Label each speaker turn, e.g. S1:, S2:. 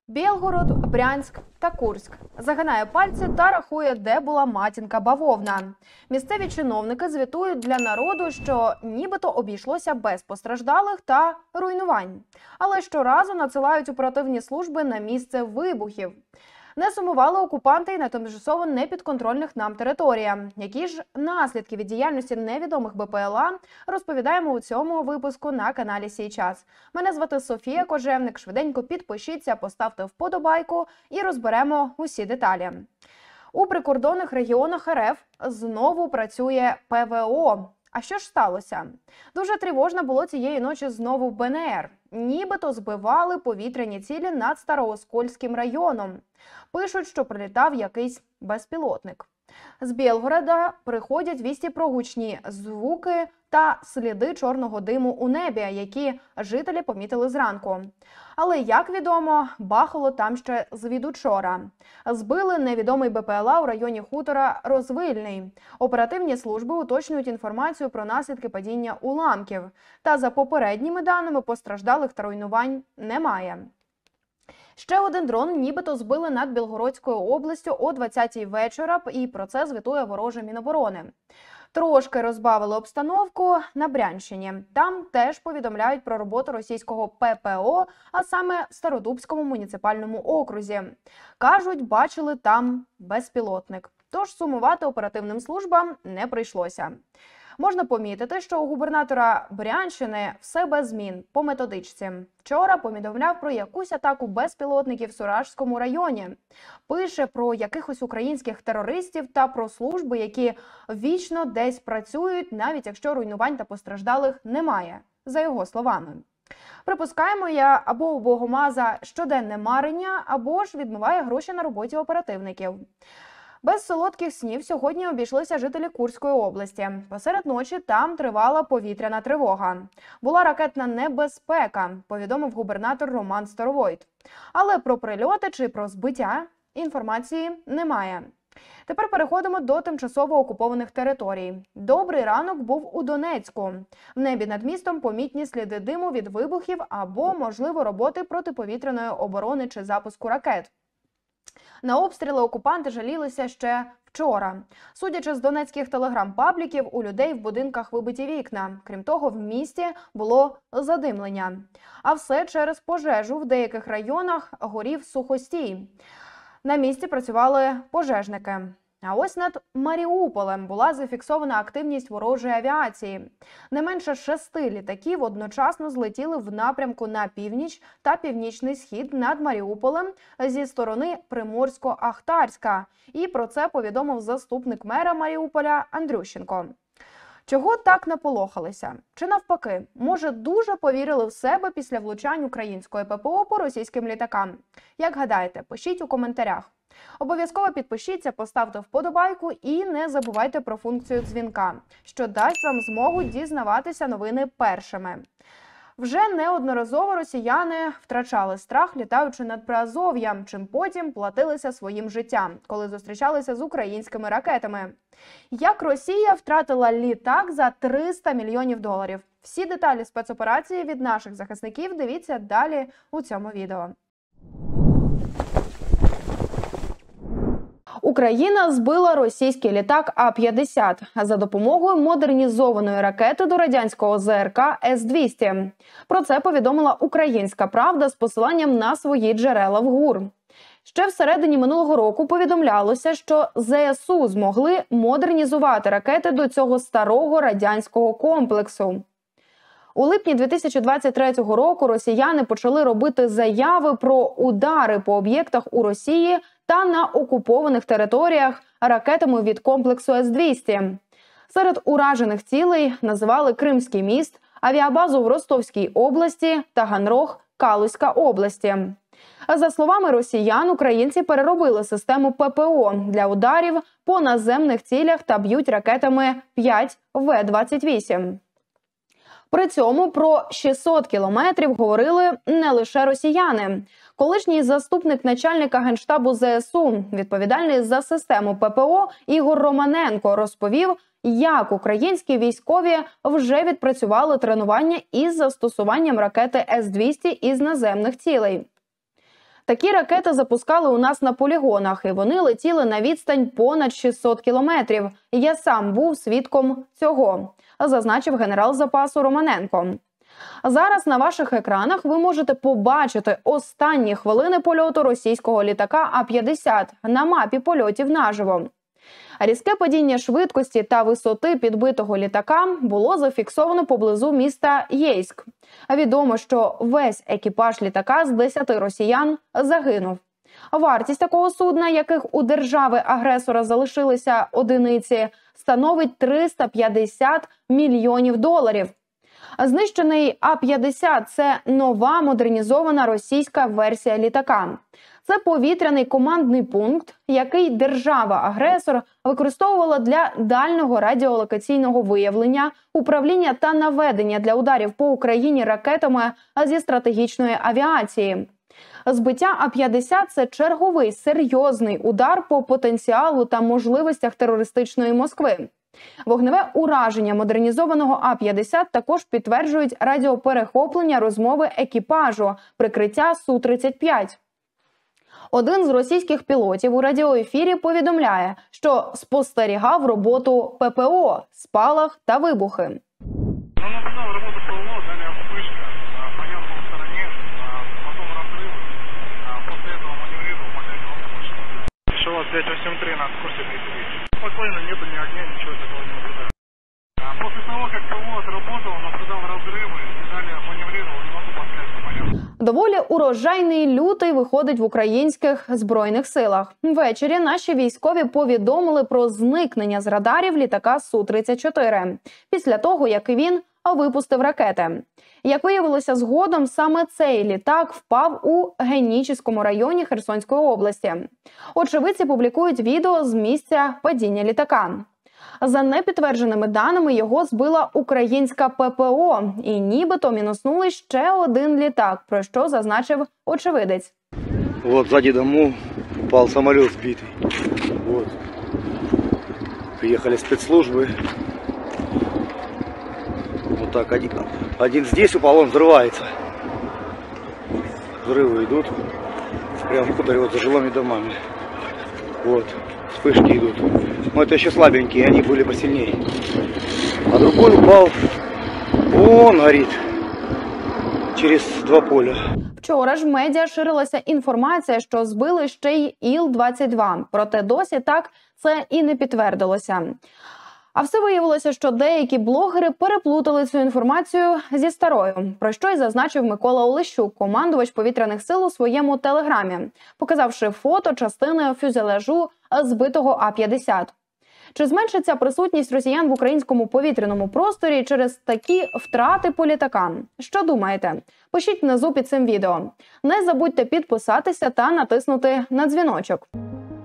S1: Білгород, Брянськ та Курськ. Загинає пальці та рахує, де була матінка бавовна. Місцеві чиновники звітують для народу, що нібито обійшлося без постраждалих та руйнувань. Але щоразу надсилають оперативні служби на місце вибухів. Не сумували окупанти й на тимчасово непідконтрольних нам територіях. Які ж наслідки від діяльності невідомих БПЛА, розповідаємо у цьому випуску на каналі «Сій час». Мене звати Софія Кожевник. Швиденько підпишіться, поставте вподобайку і розберемо усі деталі. У прикордонних регіонах РФ знову працює ПВО. А що ж сталося? Дуже тривожно було цієї ночі знову в БНР. Нібито збивали повітряні цілі над Старооскольським районом. Пишуть, що прилітав якийсь безпілотник. З Білгорода приходять вісті про гучні звуки та сліди чорного диму у небі, які жителі помітили зранку. Але, як відомо, бахало там ще звідучора. Збили невідомий БПЛА у районі хутора Розвильний. Оперативні служби уточнюють інформацію про наслідки падіння уламків. Та за попередніми даними постраждалих та руйнувань немає. Ще один дрон нібито збили над Білгородською областю о 20-й вечора, і про це звітує вороже Міноборони. Трошки розбавили обстановку на Брянщині. Там теж повідомляють про роботу російського ППО, а саме в Стародубському муніципальному окрузі. Кажуть, бачили там безпілотник. Тож сумувати оперативним службам не прийшлося. Можна помітити, що у губернатора Брянщини все без змін по методичці. Вчора повідомляв про якусь атаку безпілотників в Суражському районі. Пише про якихось українських терористів та про служби, які вічно десь працюють, навіть якщо руйнувань та постраждалих немає, за його словами. Припускаємо, я або у Богомаза щоденне марення, або ж відмиває гроші на роботі оперативників. Без солодких снів сьогодні обійшлися жителі Курської області. Посеред ночі там тривала повітряна тривога. Була ракетна небезпека, повідомив губернатор Роман Старовойт. Але про прильоти чи про збиття інформації немає. Тепер переходимо до тимчасово окупованих територій. Добрий ранок був у Донецьку. В небі над містом помітні сліди диму від вибухів або, можливо, роботи протиповітряної оборони чи запуску ракет. На обстріли окупанти жалілися ще вчора. Судячи з донецьких телеграм-пабліків, у людей в будинках вибиті вікна. Крім того, в місті було задимлення. А все через пожежу в деяких районах горів сухостій. На місці працювали пожежники. А ось над Маріуполем була зафіксована активність ворожої авіації. Не менше 6 літаків одночасно злетіли в напрямку на північ та північний схід над Маріуполем зі сторони Приморсько-Ахтарська. І про це повідомив заступник мера Маріуполя Андрющенко. Чого так наполохалися? Чи навпаки, може, дуже повірили в себе після влучань української ППО по російським літакам? Як гадаєте, пишіть у коментарях. Обов'язково підпишіться, поставте вподобайку і не забувайте про функцію дзвінка, що дасть вам змогу дізнаватися новини першими. Вже неодноразово росіяни втрачали страх, літаючи над Приазов'ям, чим потім платилися своїм життям, коли зустрічалися з українськими ракетами. Як Росія втратила літак за 300 мільйонів доларів? Всі деталі спецоперації від наших захисників дивіться далі у цьому відео. Україна збила російський літак А-50 за допомогою модернізованої ракети до радянського ЗРК С-200. Про це повідомила «Українська правда» з посиланням на свої джерела в ГУР. Ще всередині минулого року повідомлялося, що ЗСУ змогли модернізувати ракети до цього старого радянського комплексу. У липні 2023 року росіяни почали робити заяви про удари по об'єктах у Росії та на окупованих територіях ракетами від комплексу С-200. Серед уражених цілей називали Кримський міст, авіабазу в Ростовській області, Таганрог, Калузька області. За словами росіян, українці переробили систему ППО для ударів по наземних цілях та б'ють ракетами 5 В-28. При цьому про 600 кілометрів говорили не лише росіяни. Колишній заступник начальника Генштабу ЗСУ, відповідальний за систему ППО Ігор Романенко, розповів, як українські військові вже відпрацювали тренування із застосуванням ракети С-200 із наземних цілей. Такі ракети запускали у нас на полігонах, і вони летіли на відстань понад 600 кілометрів. Я сам був свідком цього, зазначив генерал запасу Романенко. Зараз на ваших екранах ви можете побачити останні хвилини польоту російського літака А-50 на мапі польотів наживо. Різке падіння швидкості та висоти підбитого літака було зафіксовано поблизу міста Єйськ. Відомо, що весь екіпаж літака з 10 росіян загинув. Вартість такого судна, яких у держави-агресора залишилися одиниці, становить 350 мільйонів доларів. Знищений А-50 – це нова модернізована російська версія літака. Це повітряний командний пункт, який держава-агресор використовувала для дальнього радіолокаційного виявлення, управління та наведення для ударів по Україні ракетами зі стратегічної авіації. Збиття А-50 – це черговий серйозний удар по потенціалу та можливостях терористичної Москви. Вогневе ураження модернізованого А-50 також підтверджують радіоперехоплення розмови екіпажу, прикриття Су-35. Один з російських пілотів у радіоефірі повідомляє, що спостерігав роботу ППО, спалах та вибухи.
S2: Опять 8-3 на курсе прикрыть. Спокойно, нету ни огня, ничего такого не наблюдаю. После того, как ПВО отработал, наблюдал разрывы и далее маневрировал, не могу поставить самолет.
S1: Доволі урожайний лютий виходить в українських Збройних силах. Ввечері наші військові повідомили про зникнення з радарів літака Су-34, після того, як він випустив ракети. Як виявилося згодом, саме цей літак впав у Генічеському районі Херсонської області. Очевидці публікують відео з місця падіння літака. За непідтвердженими даними, його збила українська ППО і нібито мінуснули ще один літак, про що зазначив очевидець.
S3: Вот сзади дому упал самолет сбитый. Вот. Приехали спецслужбы. Вот так, один здесь упал, он взрывается. Взрывы идут прямо в хуторе, вот за жилыми домами. Вот, вспышки идут. Но это еще слабенькие, они были посильнее. А другой упал, он горит через 2 поля.
S1: Вчора ж в медіа ширилася інформація, що збили ще й Іл-22. Проте досі так це і не підтвердилося. А все виявилося, що деякі блогери переплутали цю інформацію зі старою, про що й зазначив Микола Олещук, командувач повітряних сил у своєму телеграмі, показавши фото частини фюзеляжу збитого А-50. Чи зменшиться присутність росіян в українському повітряному просторі через такі втрати по літакам? Що думаєте? Пишіть внизу під цим відео. Не забудьте підписатися та натиснути на дзвіночок.